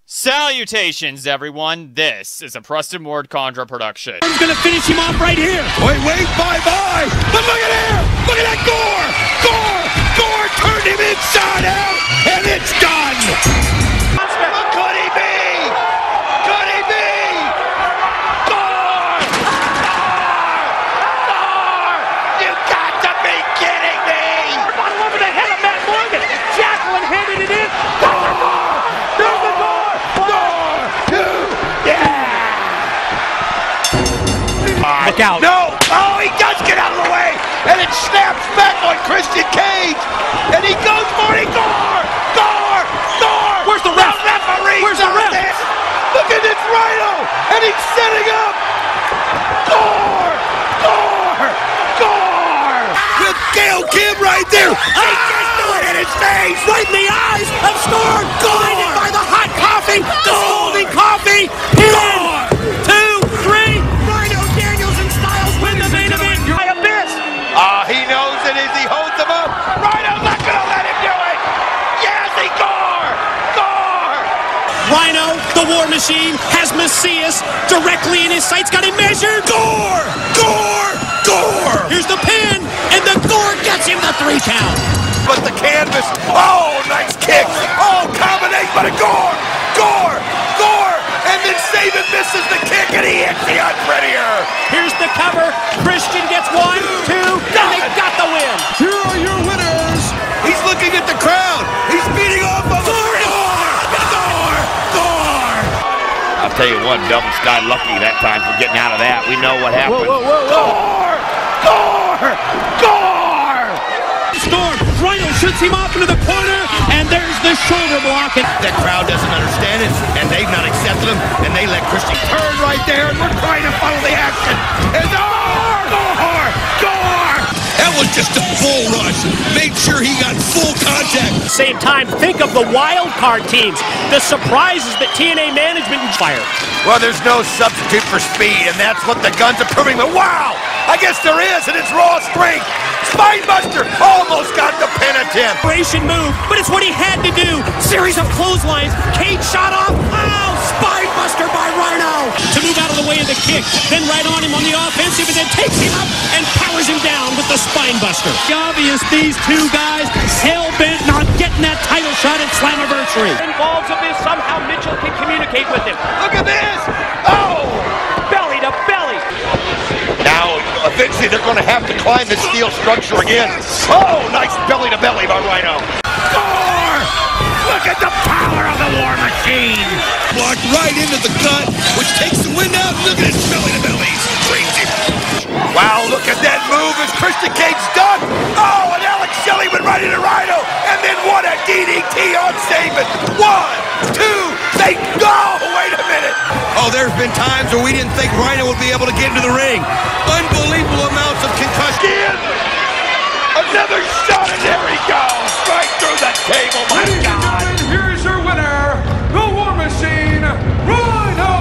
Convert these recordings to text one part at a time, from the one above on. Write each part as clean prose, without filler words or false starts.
Salutations, everyone. This is a Preston Condra production. I'm gonna finish him off right here. Wait, bye-bye. But look at here. Look at that Gore. Gore turned him inside out, and it's done. Could he be? Could he be? Gore! You got to be kidding me! Bottom over the head of Matt Morgan. Jacqueline handed it in. Gore! There's the Gore! Yeah! Look out. No! Oh, he does get out of the way! And it snaps back on Christian Cage! And he goes for it! Gore! Where's the ref? Where's the ref? Look at this Rhyno! And he's setting up! Gore! With Gail Kim right there! He just threw it in his face! Right in the eyes of Storm. Blinded by the hot coffee. The scalding coffee. Gore! 2, 3. Rhyno, Daniels, and Styles win the main event. By Abyss. He knows it as he holds them up. Rhyno's not gonna let him do it! Yes, he Gore! Rhyno, the War Machine, has Messias directly in his sights. Got him measured. Gore! Here's the pin, and the Gore gets him the 3 count. But the canvas, oh, nice kick. Oh, combination, but a Gore! And then Saban misses the kick, and he hits the unprettier. Here's the cover. Christian gets 1, 2, and they got the win. Here are your winners. He's looking at the crowd. He's beating off of Gore! I'll tell you what, Dublin got lucky that time for getting out of that. We know what happened. Gore! Storm, Rhyno shoots him off into the corner, and there's the shoulder block. That crowd doesn't understand it, and they've not accepted him, and they let Christian turn right there, and we're trying to follow the action. And Gore! That was just a bull rush. Made sure he got full contact. Same time, think of the wild card teams, the surprises that TNA management inspired. Well, there's no substitute for speed, and that's what the guns are proving. But wow, I guess there is, and it's raw strength. Spinebuster almost got the pin attempt. Operation move, but it's what he had to do. Series of clotheslines. Cage shot off. Oh, Spinebuster by Rhyno. To move out of the way of the kick, then right on him on the offensive, and then takes him up and powers him down with the Spinebuster. Obvious, these two guys hell-bent on getting that title shot at Slammiversary. Involves Abyss. Somehow Mitchell can communicate with him. Look at this. Oh! Belly to belly. Now, eventually, they're going to have to climb the steel structure again. Oh, nice belly-to-belly by Rhyno. Gore! Look at the power of the War Machine! Blocked right into the gut, which takes the wind out. Look at his belly-to-belly. He's crazy. Wow, look at that move as Christian Cage ducked. Oh, and Alex Shelley went right into Rhyno. And then what a DDT on Saban. 1, 2, they go! Wait a minute. Oh, there's been times where we didn't think Rhyno would be able to get into the ring. Unbelievable amounts of concussion. Another shot, and there he goes. Right through the table, my God. Here's your winner, the War Machine, Rhyno!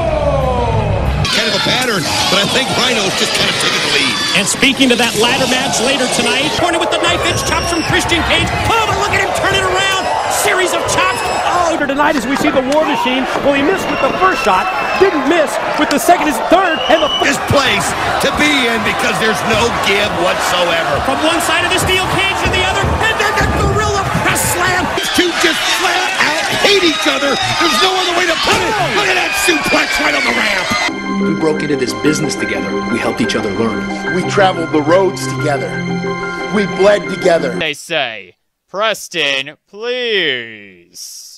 Kind of a pattern, but I think Rhyno's just kind of taking the lead. And speaking to that ladder match later tonight, corner with the knife edge chops from Christian Cage. Oh, but look at him turn it around. Series of chops. Oh, tonight as we see the War Machine. Well, he missed with the first shot, didn't miss with the second, his third, and the This place to be in because there's no give whatsoever. from one side of the steel cage to the other, and then the gorilla press slam. These two just flat out hate each other. There's no other way to put it. Look at that suplex right on the ramp. We broke into this business together. We helped each other learn. We traveled the roads together. We bled together. They say, Preston, please.